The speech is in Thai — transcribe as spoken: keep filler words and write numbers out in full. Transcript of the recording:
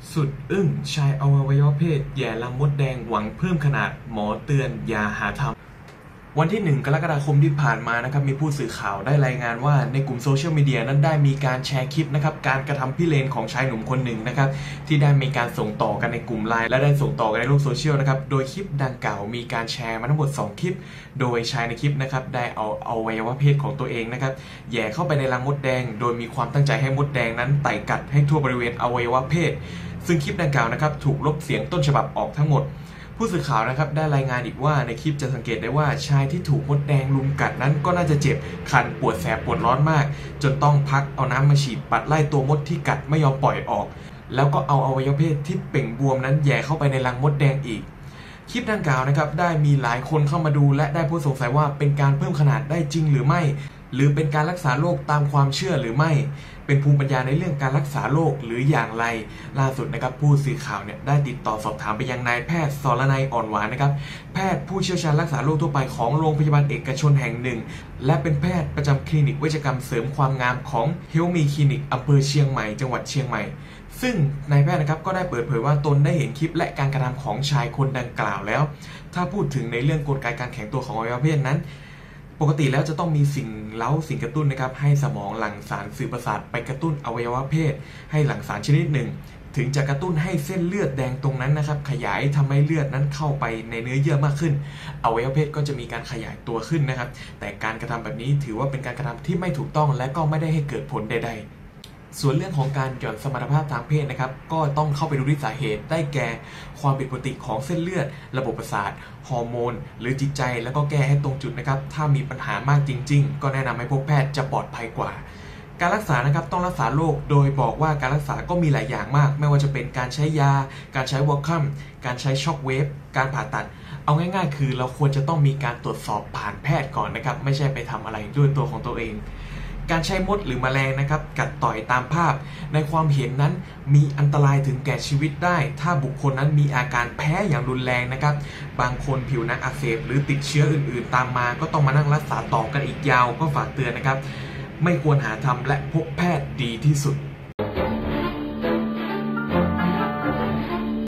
สุดอึ้งชายอวัยวะเพศแย่รังมดแดงหวังเพิ่มขนาดหมอเตือนอย่าหาทำวันที่หนึ่งกรกฎาคมที่ผ่านมานะครับมีผู้สื่อข่าวได้รายงานว่าในกลุ่มโซเชียลมีเดียนั้นได้มีการแชร์คลิปนะครับการกระทำพิเรนของชายหนุ่มคนหนึ่งนะครับที่ได้มีการส่งต่อกันในกลุ่มไลน์และได้ส่งต่อกันในโลกโซเชียลนะครับโดยคลิปดังกล่าวมีการแชร์มาทั้งหมดสองคลิปโดยชายในคลิปนะครับได้เอาอวัยวะเพศของตัวเองนะครับแย่เข้าไปในรังมดแดงโดยมีความตั้งใจให้มดแดงนั้นไต่กัดให้ทั่วบริเวณอวัยวะเพศซึ่งคลิปดังกล่าวนะครับถูกลบเสียงต้นฉบับออกทั้งหมดผู้สื่อข่าวนะครับได้รายงานอีกว่าในคลิปจะสังเกตได้ว่าชายที่ถูกมดแดงลุมกัดนั้นก็น่าจะเจ็บคันปวดแสบปวดร้อนมากจนต้องพักเอาน้ำมาฉีดปัดไล่ตัวมดที่กัดไม่ยอมปล่อยออกแล้วก็เอาอวัยวะเพศที่เป่งบวมนั้นแย่เข้าไปในรังมดแดงอีกคลิปดังกล่าวนะครับได้มีหลายคนเข้ามาดูและได้ผู้สงสัยว่าเป็นการเพิ่มขนาดได้จริงหรือไม่หรือเป็นการรักษาโรคตามความเชื่อหรือไม่เป็นภูมิปัญญาในเรื่องการรักษาโรคหรืออย่างไรล่าสุดนะครับผู้สื่อข่าวเนี่ยได้ติดต่อสอบถามไปยังนายแพทย์สรนัยอ่อนหวานนะครับแพทย์ผู้เชี่ยวชาญรักษาโรคทั่วไปของโรงพยาบาลเอกชนแห่งหนึ่งและเป็นแพทย์ประจำคลินิกเวชกรรมเสริมความงามของเฮลมีคลินิกอำเภอเชียงใหม่จังหวัดเชียงใหม่ซึ่งนายแพทย์นะครับก็ได้เปิดเผยว่าตนได้เห็นคลิปและการกระทำของชายคนดังกล่าวแล้วถ้าพูดถึงในเรื่องกลไกการแข็งตัวของอวัยวะเพศนั้นปกติแล้วจะต้องมีสิ่งเล้าสิ่งกระตุ้นนะครับให้สมองหลั่งสารสื่อประสาทไปกระตุ้นอวัยวะเพศให้หลั่งสารชนิดหนึ่งถึงจะกระตุ้นให้เส้นเลือดแดงตรงนั้นนะครับขยายทำให้เลือดนั้นเข้าไปในเนื้อเยื่อมากขึ้นอวัยวะเพศก็จะมีการขยายตัวขึ้นนะครับแต่การกระทำแบบนี้ถือว่าเป็นการกระทำที่ไม่ถูกต้องและก็ไม่ได้ให้เกิดผลใดๆส่วนเรื่องของการหย่อนสมรรถภาพทางเพศนะครับก็ต้องเข้าไปดูที่สาเหตุได้แก่ความผิดปกติของเส้นเลือดระบบประสาทฮอร์โมนหรือจิตใจแล้วก็แก้ให้ตรงจุดนะครับถ้ามีปัญหามากจริงๆก็แนะนำให้พบแพทย์จะปลอดภัยกว่าการรักษานะครับต้องรักษาโรคโดยบอกว่าการรักษาก็มีหลายอย่างมากไม่ว่าจะเป็นการใช้ยาการใช้วอร์คัมการใช้ช็อคเวฟการผ่าตัดเอาง่ายๆคือเราควรจะต้องมีการตรวจสอบผ่านแพทย์ก่อนนะครับไม่ใช่ไปทำอะไรด้วยตัวของตัวเองการใช้มดหรือแมลงนะครับกัดต่อยตามภาพในความเห็นนั้นมีอันตรายถึงแก่ชีวิตได้ถ้าบุคคลนั้นมีอาการแพ้อย่างรุนแรงนะครับบางคนผิวหนังอักเสบหรือติดเชื้ออื่นๆตามมาก็ต้องมานั่งรักษาต่อกันอีกยาวก็ฝากเตือนนะครับไม่ควรหาทำและพบแพทย์ดีที่สุด